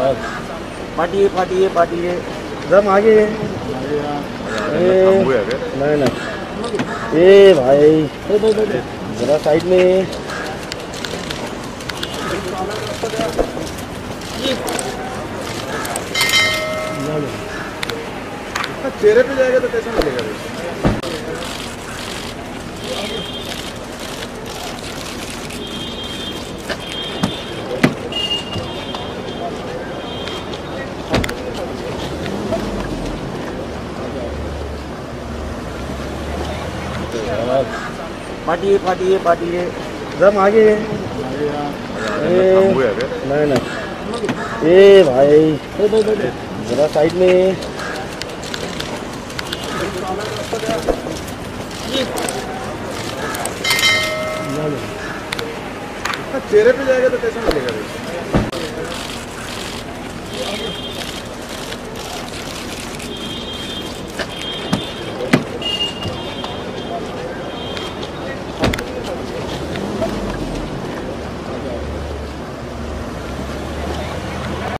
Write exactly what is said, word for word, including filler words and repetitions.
Party party party जम आगे। नहीं नहीं ए भाई जरा साइड में। चेहरे पे जाएगा तो कैसा मिलेगा? पार्टी पार्टी पार्टी जम आगे। नहीं नहीं ए भाई जरा साइड में। चेहरे पे जाएगा तो कैसा मिलेगा?